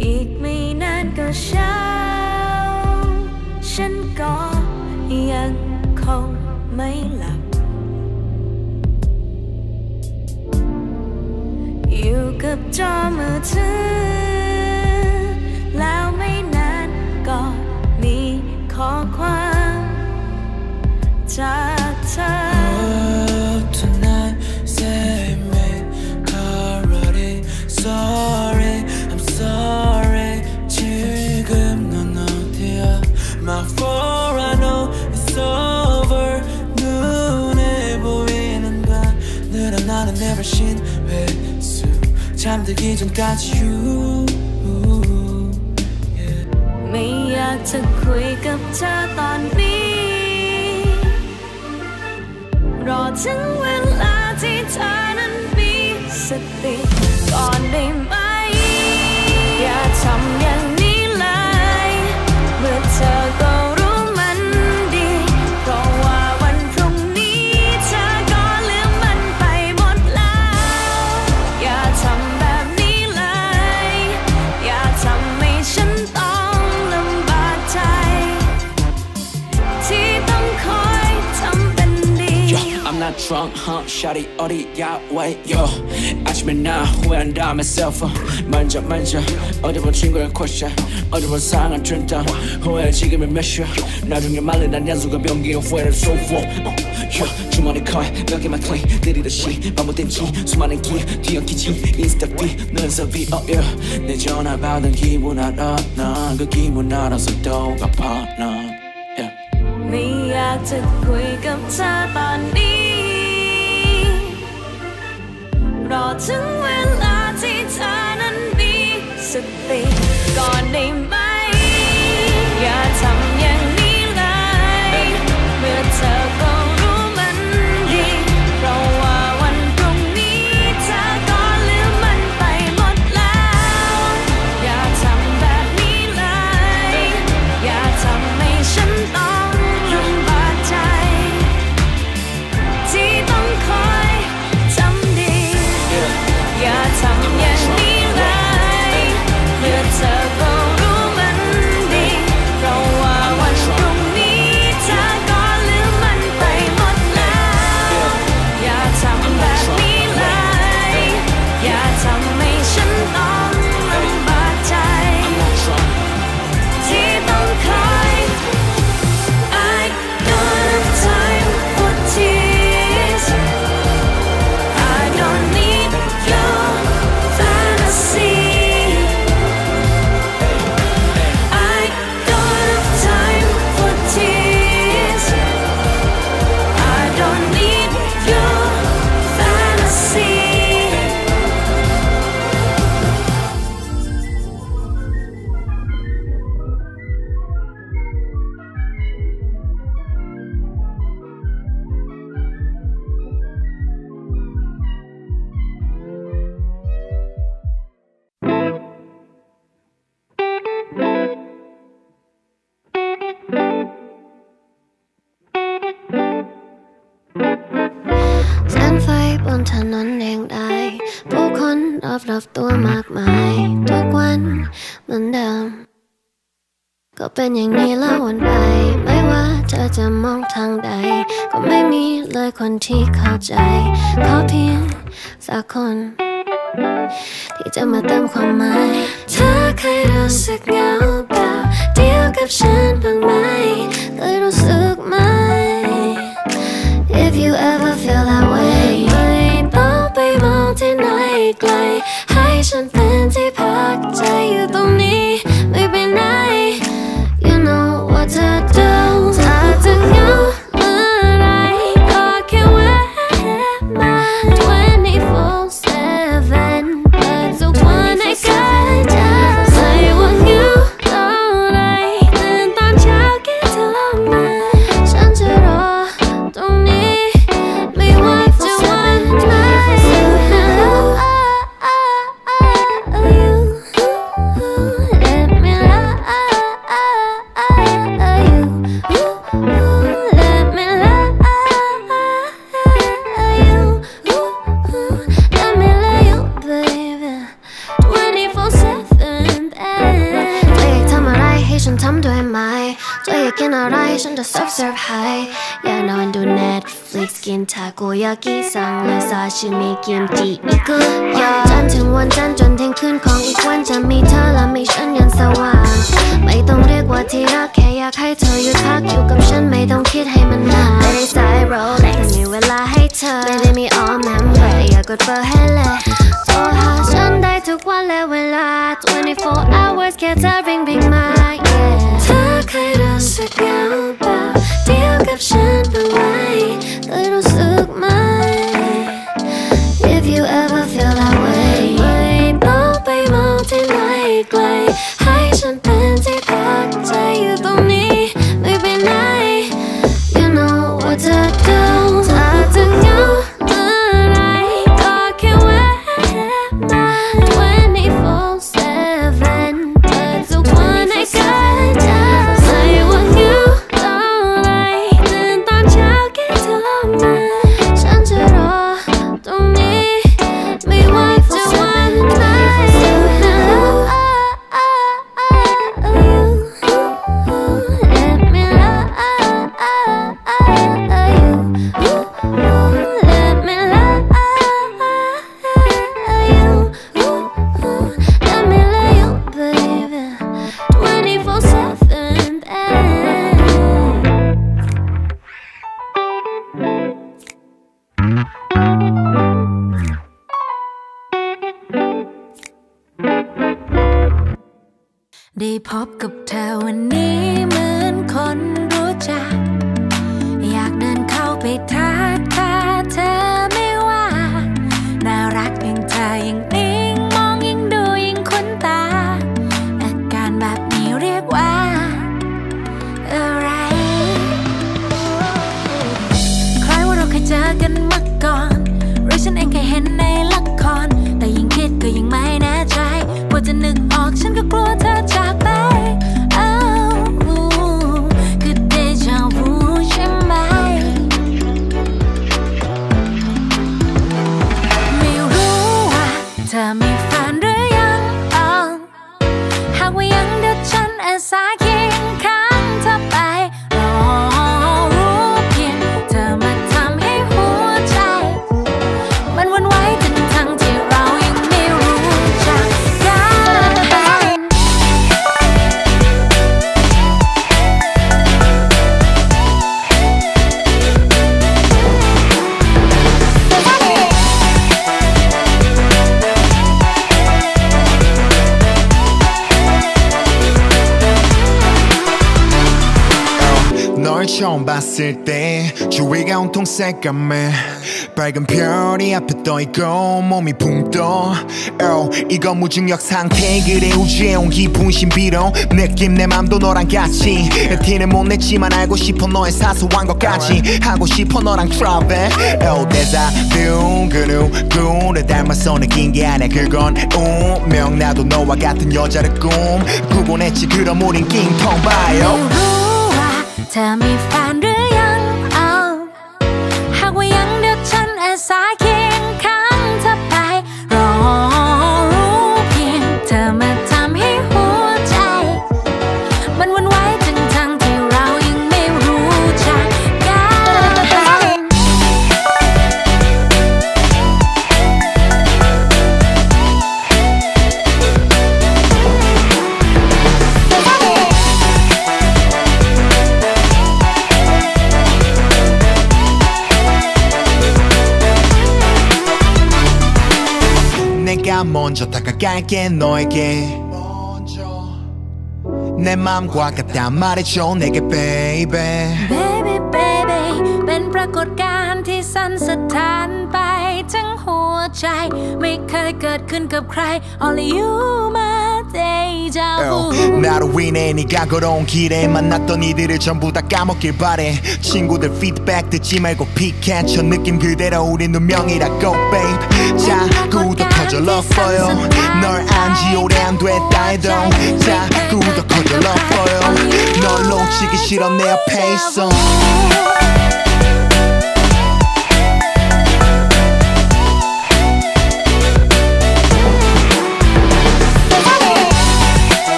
อีกไม่นานก็เช้าฉันก็ยังคงไม่หลับอยู่กับจอมือถือแล้วไม่นานก็มีข้อความจากเธอ Tonight say me already sorry I'm sorry 지금 넌 어디야 My fault I know it's over 눈에 보이는 밤들은 나는 never seen 회수 잠들기 전까지 you ไม่อยากจะคุยกับเธอตอนนี้รอถึงเวลาที่เธอนั้นมีสติก่อนได้ไหมอย่าทำอย่างนี้เลยเมื่อเธอก็รู้มันดีเพราะว่าวันพรุ่งนี้เธอก็ลืมมันไปหมดแล้วอย่าทำแบบนี้เลยอย่าทำให้ฉันต้องลำบากใจที่ต้องคอยทำเป็นดี I'm not drunk, huh? Shawty 어디야 wait yo 아침에 나 후회한다 myself 만져 어디본 친구의 question 어디본 상한 준다 후회 지금이 몇 시야 나중에 말린 난 연수가 병기의 후회를 so full 주머니 커에 몇 개만 clean 들이듯이 반복된지 수많은 길 뒤엉키지 인스타 feed 눈썹이 yeah 내 전화 받은 기분 알아 난 그 기분 알아서 또 갚아 난 yeah ไม่อยากจะคุยกับเธอตอนนี้รอถึงเวลาที่เธอนั้นมีสติก่อนได้ไหมอย่าทำอย่างนี้เลยเมื่อเธอก็รู้มันดีเพราะว่าวันพรุ่งนี้เธอก็ลืมมันไปหมดแล้วอย่าทำแบบนี้เลยอย่าทำให้ฉันต้องลำบากใจที่ต้องคอยทำดีอย่าทำอย่างนี้เลยเมื่อเธอก็รู้มันดีเพราะว่าวันพรุ่งนี้เธอก็ลืมมันไปหมดแล้วอย่าทำแบบนี้เลยอย่าทำให้ฉันต้องลำบากใจที่ต้องคอย I don't have time for tears I don't need your fantasy I don't have time for tears I don't need your fantasy แสงไฟบนถนนแดงได้ผู้คนรอบตัวมากมายทุกวันเหมือนเดิมก็เป็นอย่างนี้แล้ววันไปไม่ว่าเธอจะมองทางใดก็ไม่มีเลยคนที่เข้าใจขอเพียงสักคนที่จะมาเติมความหมายเธอเคยรู้สึกเหงาเปล่าเดียวกับฉันบ้างไหมเคยรู้สึกไหม If you ever feel that way ไม่ต้องไปมองที่ไหนไกลให้ฉันเป็นที่พักใจอยู่ตรงนี้ไม่ไปไหน You know what to do ถ้าจะเหงาเมื่อไรก็แค่แวะมา24/7 เปิดทุกวันให้ใกล้เธอไม่ว่าเหงาเท่าไรตื่นตอนเช้าแค่โทรมาฉันจะรอตรงนี้ไม่ว่าจะวันไหนตัวอยากกินอะไรฉันจะเสิร์ฟให้อยากนอนดู Netflix กินทาโกยากิสั่งเลยซาชิมิกิมจิอีกจันทร์ถึงวันจันทร์จนเที่ยงคืนของอีกวันจะมีเธอและมีฉันยันสว่างไม่ต้องเรียกว่าที่รักแค่อยากให้เธออยู่พักอยู่กับฉันไม่ต้องคิดให้มันนานไม่ได้สายโรเล็กมีเวลาให้เธอไม่ได้มี all member อยากกดเบอร์ให้เลยโทรหาฉันได้ทุกวันและเวลา24 hours แค่เธอ ringมา เธอเคยรู้สึกเหงาเปล่าเดียวกับฉันบ้างไหมเคยรู้สึกไหม If you ever feel that way ไม่ต้องไปมองที่ไหนไกลให้ฉันเป็นที่พักใจอยู่ตรงนี้ไม่ไปไหน You know what to do ถ้าจะเหงาเมื่อไรก็แค่แวะมา24/7 เปิดทุกวันให้เกิดเธอไม่ว่าเหงาเท่าไรตื่นตอนเช้าแค่โทรมาฉันจะรอตรงนี้ไม่ว่าจะวันไหน Let me love you Let me love you Let me love you baby 24/7 ได้พบกับเธอวันนี้เหมือนคนรู้จักอยากเดินเข้าไปทักทายเธอไม่ว่าน่ารักอย่างเธอยิ่งนิ่งมองยิ่งดูยิ่งคุ้นตาอาการแบบนี้เรียกว่าอะไรคล้ายว่าเราเคยเจอกันมาก่อนหรือฉันเองเคยเห็นในละครแต่ยิ่งคิดก็ยิ่งไม่แน่ใจกว่าจะนึกออกฉันก็กลัวเธอจากไปคือเดจาวูใช่ไหมไม่รู้ว่าเธอมีแฟนหรือยังหากว่ายังเดี๋ยวฉันอาสาเคียงข้างเธอไปรอรู้เพียงเธอมาทำให้หัวใจมันหวั่นไหวทั้งที่เรายังไม่รู้จักกัน 널 처음 봤을 때 주위가 온통 새까매 빨간 별이 앞에 떠있고 몸이 붕떠 이건 무중력 상태 그래 우주에 온 기분 신비로 느낌 내 맘도 너랑 같이 티는 못 냈지만 알고 싶어 너의 사소한 것까지 하고 싶어 너랑 travel 대사뷰 그 누구를 닮아서 느낀 게 아니야 그건 운명 나도 너와 같은 여자를 꿈꾸곤 했지 그럼 우린 낑통 봐요 เธอมีแฟนหรือยังหากว่ายังเดี๋ยวฉันอาสาเคียงข้างเธอไปรอรู้เพียงเธอมาทำให้หัวใจมันหวั่นไหวทั้งที่เรายังไม่รู้จักกัน 내가 먼저 다가갈게 너에게 내 맘과 같단 말해줘 내게 baby Baby baby เป็นปรากฏการณ์ที่สั่นสะท้านไปทั้งหัวใจไม่เคยเกิดขึ้นกับใคร Only you my deja vu 나로 인해 네가 걸어온 길에 만났던 이들을 전부 다 까먹길 바래 친구들 피드백 듣지 말고 픽해 저 느낌 그대로 우린 운명이라고 babe 자꾸 더 커져 love for you 널 안지 오래 안 됐다 해도 자꾸 더 커져 love for you 널 놓치기 싫어 내 옆에 있어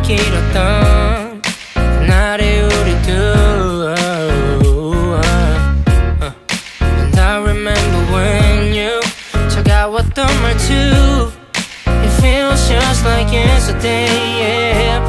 길었던 그날의 우리들 And I remember when you 차가웠던 말투 It feels just like yesterday yeah.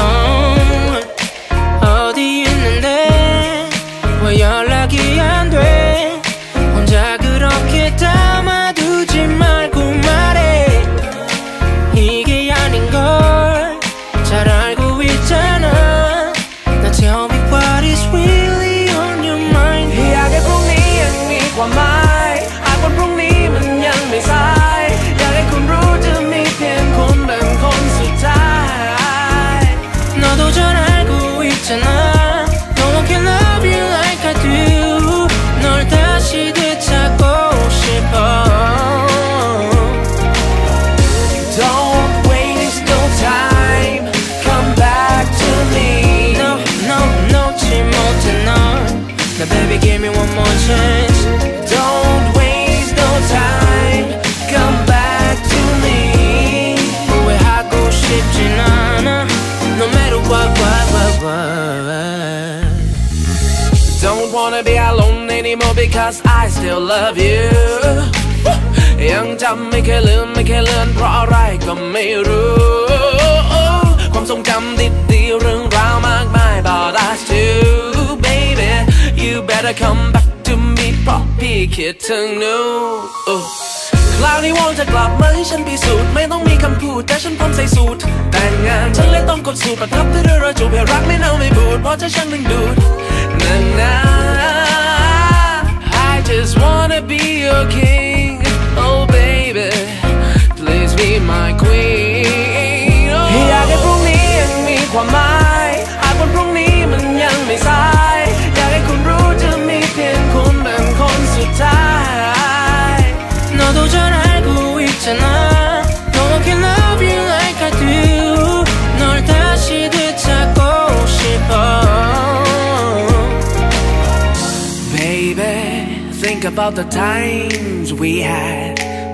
어디 있는데 왜 연락이 안 돼 혼자 그렇게 담아두지 말고 말해 이게 아닌 걸 잘 알고 있잖아 Now tell me what is really on your mind อยากให้พรุ่งนี้ยังมีความหมายหากวันพรุ่งนี้มันยังไม่สายอยากให้คุณรู้จะมีเพียงคุณเป็นคนสุดท้าย 너도 잘 알고 있잖아 No one can love you like I do 널 다시 되찾고 싶어 Don't waste no time Come back to me No, no, 놓지 못해 널 Now baby give me one more chance Don't waste no time Come back to me 후회하고 싶진 않아 No matter what Don't wanna be alone anymore because I still love you ยังจำไม่เคยลืมไม่เคยเลือนเพราะอะไรก็ไม่รู้ความทรงจำดีๆเรื่องราวมากมาย But I still baby You better come back to me เพราะพี่คิดถึงหนูคราวนี้วอนจะกลับมาให้ฉันพิสูจน์ไม่ต้องมีคำพูดแต่ฉันพร้อมใส่สูตรแต่งงานฉันเลยต้องกดสูตรประทับด้วยเรือจูบให้รักไม่เน่าไม่บูดเพราะเธอช่างดึงดูดนานๆ I just wanna be your king Oh baby Please be my queen อยากให้พรุ่งนี้ยังมีความหมายหากวันพรุ่งนี้มันยังไม่สายอยากให้คุณรู้จะมีเพียงคุณเป็นคนสุดท้าย 너도 잘 알고 있잖아 No one can love you like I do 널 다시 되찾고 싶어 Baby Think about the times we had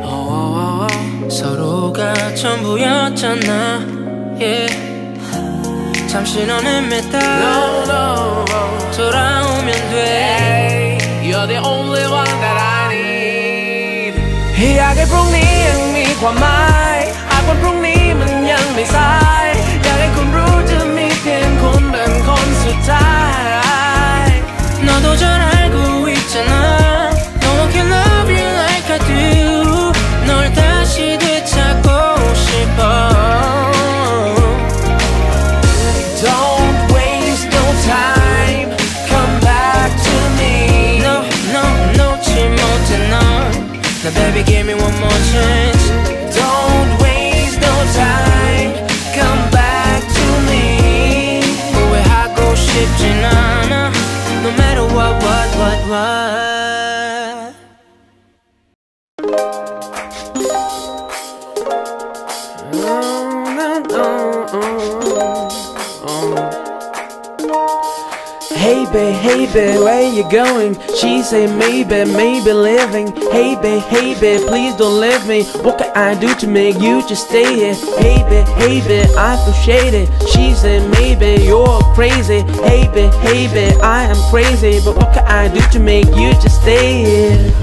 서로가 전부였잖아 yeah. 잠시 너는 맸다 No 돌아오면 돼 Hey, You're the only one that I need อยากให้พรุ่งนี้ยังมีความหมายหากวันพรุ่งนี้มันยังไม่สายอยากให้คุณรู้จะมีเพียงคุณเป็นคนสุดท้าย 너도 잘 알고 있잖아 No one can love you like I do 널 다시 되찾고 싶어 Don't waste no time Come back to me No, no, 놓지 못해 널 Now baby give me one more chance Don't waste no time Come back to me 후회하고 싶진 않아 No matter what Hey babe, where you going? She say maybe living. Hey babe, please don't leave me. What can I do to make you just stay here? Hey babe, I feel shady. She said maybe you're crazy. Hey babe, I am crazy. But what can I do to make you just stay here?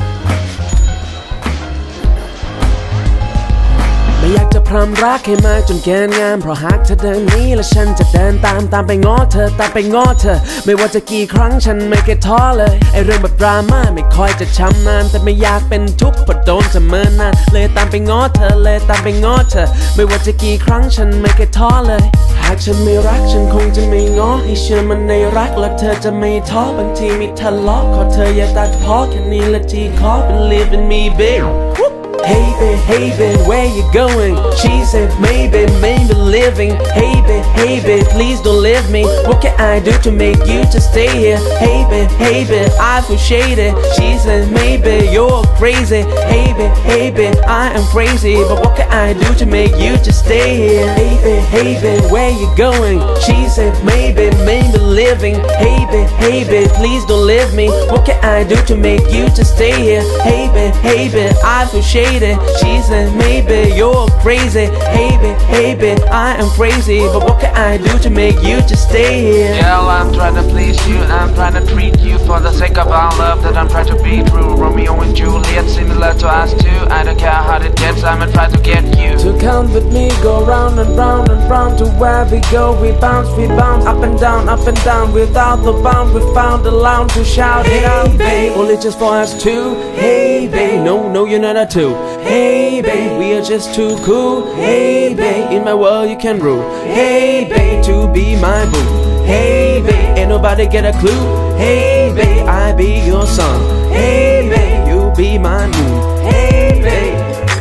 ไม่อยากจะพรำรักให้มากจนเกินงามเพราะหากเธอเดินหนีและฉันจะเดินตามไปง้อเธอไม่ว่าจะกี่ครั้งฉันไม่เคยท้อเลยไอเรื่องแบบดราม่าไม่ค่อยจะช้ำนานแต่ไม่อยากเป็นทุกข์เพราะโดนเสมอนานเลยตามไปง้อเธอไม่ว่าจะกี่ครั้งฉันไม่เคยท้อเลยหากฉันไม่รักฉันคงจะไม่ง้อให้เชื่อมันในรักและเธอจะไม่ท้อบางทีมีทะเลาะขอเธออย่าตัดพ้อแค่นี้ละจีขอ Believe in me babe Hey babe, where you going? She said maybe living. Hey babe, please don't leave me. What can I do to make you just stay here? Hey babe, I feel shady. She said maybe you're crazy. Hey babe, I am crazy. But what can I do to make you just stay here? Hey babe, where you going? She said maybe living. Hey babe, please don't leave me. What can I do to make you just stay here? Hey babe, I feel shady. She said maybe you're crazy. Hey babe, I am crazy. But what can I do to make you just stay here? Girl, I'm trying to please you, I'm trying to treat you for the sake of our love that I'm trying to be true. Romeo and Juliet, similar to us two. I don't care how it gets, I'ma try to get you to come with me, go round and round and round. To where we go, we bounce, up and down, without the bound. We found the lounge to shout it out, babe. Only just for us two. Hey, babe, no, you're not a two. Hey, babe, we are just too cool. Hey, babe, in my world you can rule. Hey, babe, to be my boo. Hey, babe, ain't nobody get a clue. Hey, babe, I be your sun. Hey, babe, you be my moon. Hey, babe.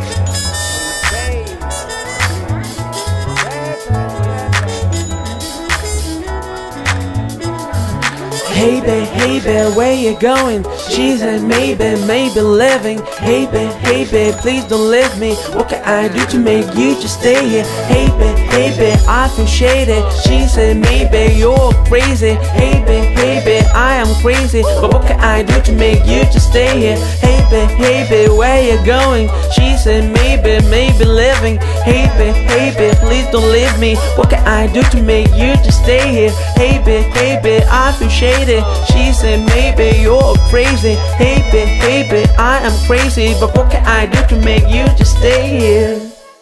Hey babe, where you going? She said maybe living. Hey babe, please don't leave me. What can I do to make you just stay here? Hey babe, I feel shaded. She said maybe you're crazy. Hey babe, I am crazy. But what can I do to make you just stay here? Hey babe, where you going? She said maybe living. Hey babe, please don't leave me. What can I do to make you just stay here? Hey babe, I feel shaded. She said maybe you're crazy. Hey baby, I am crazy. But what can I do to make you just stay here?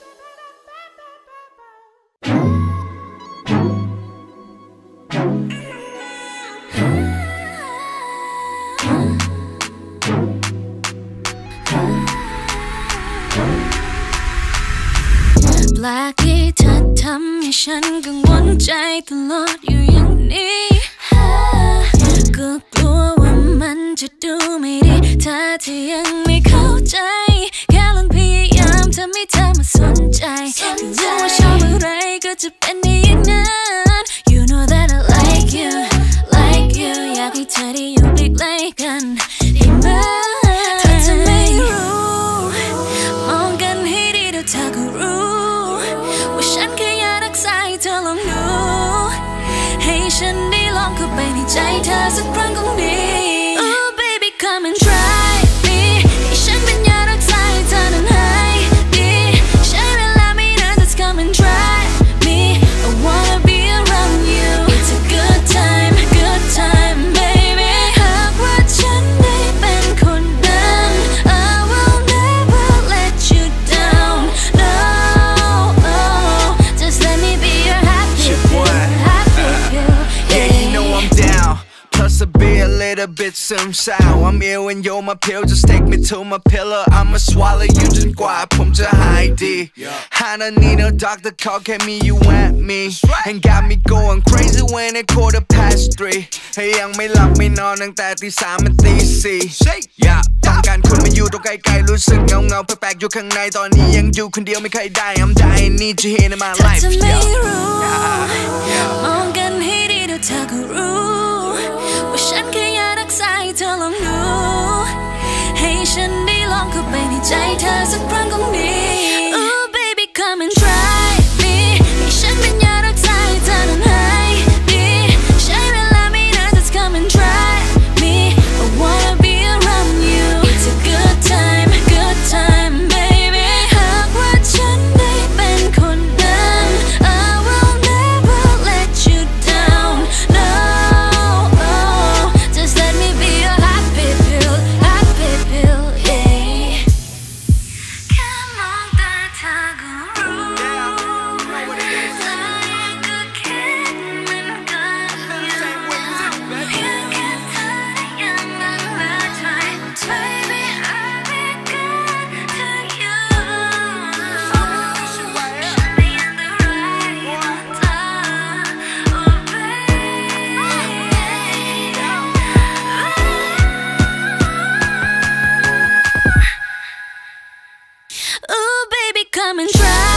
Blackie เธอทำให้ฉันกังวลใจตลอดอยู่อย่างนี้ก็กลัวว่ามันจะดูไม่ดีถ้าเธอยังไม่เข้าใจแค่ลองพยายามทำให้เธอมาสนใจรู้ว่าชอบอะไรก็จะเป็นได้อย่างนั้น You know that I like you อยากให้เธอได้อยู่ใกล้ๆกันได้ไหมถ้าเธอไม่รู้มองกันให้ดีเดี๋ยวเธอก็รู้ว่าฉันแค่อยากรักษาให้เธอลองดูให้ฉันได้ลองเข้าไปในใจเธอสักครั้งคงดี Oh baby come and try me ให้ฉันเป็นยารักษาให้เธอนั้นหายดีใช้เวลาไม่นาน Just come and try me I wanna be around you It's a good time baby หากว่าฉันได้เป็นคนนั้น I will never let you down No Just let me be your happy pill Yeah, you know I'm down. Plus a be a little bit sour. I'm ill and you're my pill. Just take me to my pillow. I'ma swallow you just quiet. Pump to high D. I don't need no doctor call. Can me you want me? And got me going crazy when it 3:15. Hey ยังไม่หลับไม่นอนตั้งแต่ตี 3มันตี 4 Yeah ต้องการคุณมาอยู่ตรงใกล้ๆรู้สึกเงาแปลกๆอยู่ข้างในตอนนี้ยังอยู่คนเดียวไม่เคยได้ I'm dying need you here in my life ถ้าเธอไม่รู้มองกันให้ดีเดี๋ยวเธอก็รู้ว่าฉันแค่อยากรักษาให้เธอลองดูให้ฉันได้ลองเข้าไปในใจเธอสักครั้งคงดี Oh baby come and try me ให้ฉันเป็นยารักษาให้เธอนั้นหายดีใช้เวลาไม่นาน Just come and try me I wanna be around you It's a good time baby หากว่าฉันได้เป็นคนนั้น I will never let you down No Just let me be your happy pill yeah แค่มองตาเธอก็รู้เธอยังก็คิดเหมือนกันเพียงแค่เธอได้ยังละใจ Baby I'll be good to you ฉันไม่ยังthe right เธอ Oh baby Oh baby come and try